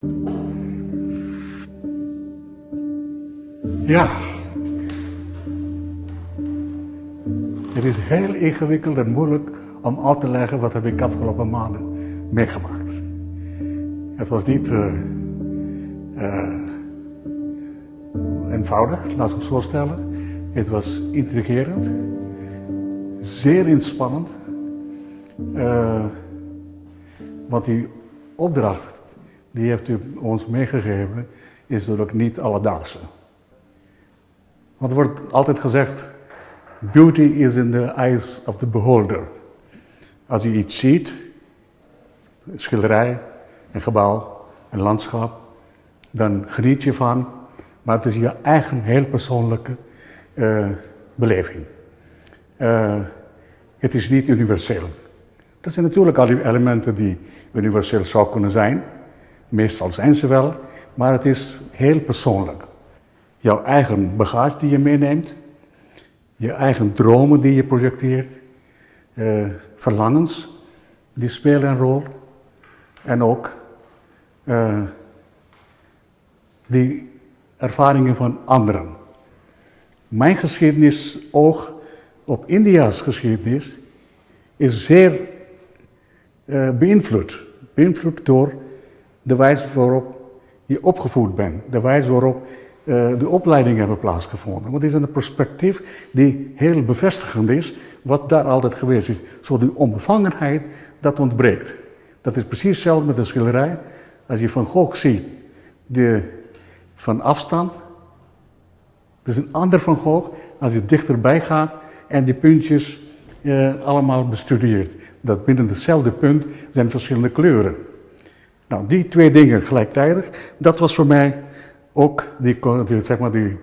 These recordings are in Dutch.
Ja. Het is heel ingewikkeld en moeilijk om uit te leggen wat heb ik afgelopen maanden meegemaakt. Het was niet eenvoudig, laat ik het zo stellen. Het was intrigerend, zeer inspannend. Want die opdracht die heeft u ons meegegeven is natuurlijk niet alledaagse. Want er wordt altijd gezegd, beauty is in the eyes of the beholder. Als je iets ziet, een schilderij, een gebouw, een landschap, dan geniet je van, maar het is je eigen heel persoonlijke beleving. Het is niet universeel. Dat zijn natuurlijk al die elementen die universeel zou kunnen zijn. Meestal zijn ze wel, maar het is heel persoonlijk. Jouw eigen bagage die je meeneemt, je eigen dromen die je projecteert, verlangens die spelen een rol en ook die ervaringen van anderen. Mijn geschiedenis, oog op India's geschiedenis, is zeer beïnvloed door de wijze waarop je opgevoed bent, de wijze waarop de opleidingen hebben plaatsgevonden. Want het is een perspectief die heel bevestigend is, wat daar altijd geweest is. Zo die onbevangenheid, dat ontbreekt. Dat is precies hetzelfde met een schilderij. Als je Van Gogh ziet, van afstand, dat is een ander Van Gogh als je dichterbij gaat en die puntjes allemaal bestudeert. Dat binnen hetzelfde punt zijn verschillende kleuren. Nou, die twee dingen gelijktijdig, dat was voor mij ook de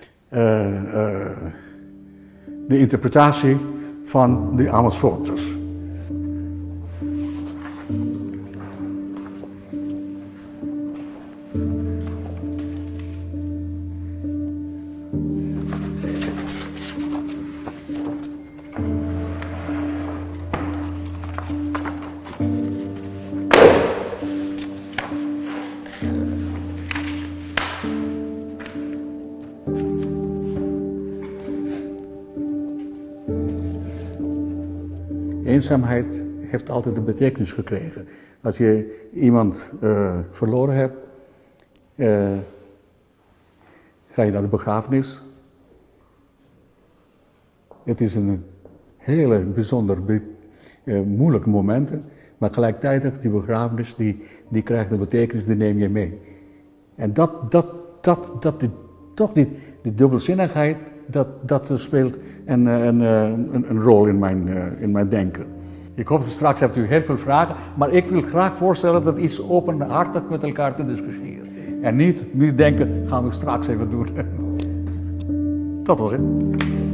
interpretatie van die Amersfoorters. Eenzaamheid heeft altijd een betekenis gekregen. Als je iemand verloren hebt, ga je naar de begrafenis. Het is een hele bijzonder moeilijke momenten, maar gelijktijdig die begrafenis die krijgt een betekenis, die neem je mee. En toch die dubbelzinnigheid, dat speelt een rol in mijn denken. Ik hoop dat straks hebt u heel veel vragen, maar ik wil graag voorstellen dat iets openhartig met elkaar te discussiëren. En niet denken, gaan we straks even doen. Dat was het.